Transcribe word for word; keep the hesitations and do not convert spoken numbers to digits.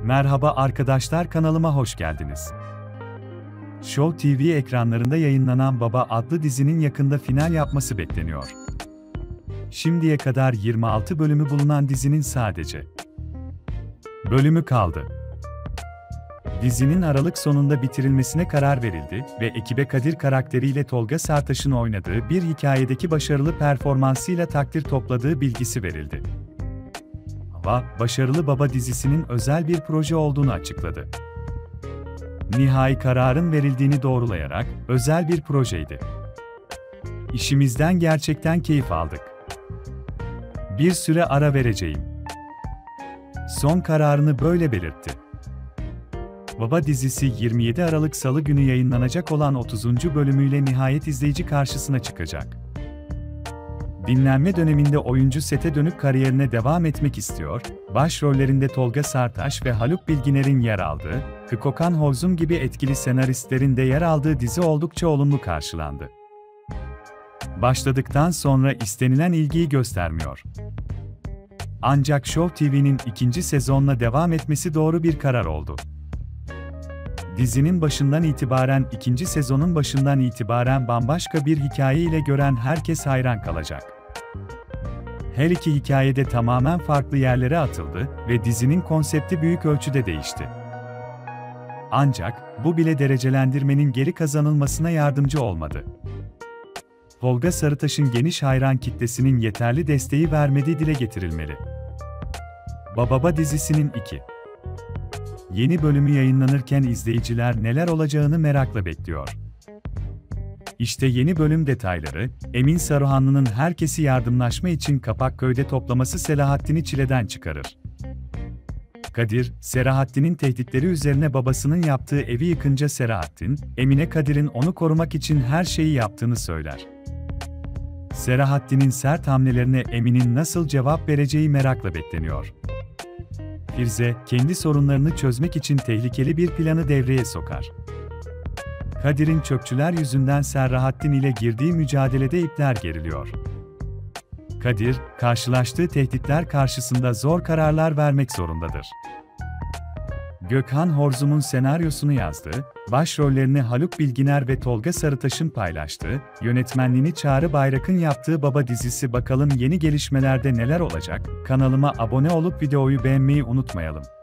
Merhaba arkadaşlar, kanalıma hoş geldiniz. Show T V ekranlarında yayınlanan Baba adlı dizinin yakında final yapması bekleniyor. Şimdiye kadar yirmi altı bölümü bulunan dizinin sadece bölümü kaldı. Dizinin Aralık sonunda bitirilmesine karar verildi ve ekibe Kadir karakteriyle Tolga Sartaş'ın oynadığı bir hikayedeki başarılı performansıyla takdir topladığı bilgisi verildi. Hava, Başarılı Baba dizisinin özel bir proje olduğunu açıkladı. Nihai kararın verildiğini doğrulayarak, özel bir projeydi. İşimizden gerçekten keyif aldık. Bir süre ara vereceğim. Son kararını böyle belirtti. Baba dizisi yirmi yedi Aralık Salı günü yayınlanacak olan otuzuncu bölümüyle nihayet izleyici karşısına çıkacak. Dinlenme döneminde oyuncu sete dönüp kariyerine devam etmek istiyor, başrollerinde Tolga Sartaş ve Haluk Bilginer'in yer aldığı, Gökhan Horzum gibi etkili senaristlerin de yer aldığı dizi oldukça olumlu karşılandı. Başladıktan sonra istenilen ilgiyi göstermiyor. Ancak Show T V'nin ikinci sezonla devam etmesi doğru bir karar oldu. Dizinin başından itibaren ikinci sezonun başından itibaren bambaşka bir hikaye ile gören herkes hayran kalacak. Her iki hikayede tamamen farklı yerlere atıldı ve dizinin konsepti büyük ölçüde değişti. Ancak bu bile derecelendirmenin geri kazanılmasına yardımcı olmadı. Tolga Sarıtaş'ın geniş hayran kitlesinin yeterli desteği vermediği dile getirilmeli. Baba dizisinin iki yeni bölümü yayınlanırken izleyiciler neler olacağını merakla bekliyor. İşte yeni bölüm detayları, Emin Saruhanlı'nın herkesi yardımlaşma için Kapakköy'de toplaması Selahattin'i çileden çıkarır. Kadir, Selahattin'in tehditleri üzerine babasının yaptığı evi yıkınca Selahattin, Emine Kadir'in onu korumak için her şeyi yaptığını söyler. Selahattin'in sert hamlelerine Emin'in nasıl cevap vereceği merakla bekleniyor. Firuze, kendi sorunlarını çözmek için tehlikeli bir planı devreye sokar. Kadir'in çöpçüler yüzünden Selahattin ile girdiği mücadelede ipler geriliyor. Kadir, karşılaştığı tehditler karşısında zor kararlar vermek zorundadır. Gökhan Horzum'un senaryosunu yazdığı, başrollerini Haluk Bilginer ve Tolga Sarıtaş'ın paylaştığı, yönetmenliğini Çağrı Bayrak'ın yaptığı Baba dizisi bakalım yeni gelişmelerde neler olacak, kanalıma abone olup videoyu beğenmeyi unutmayalım.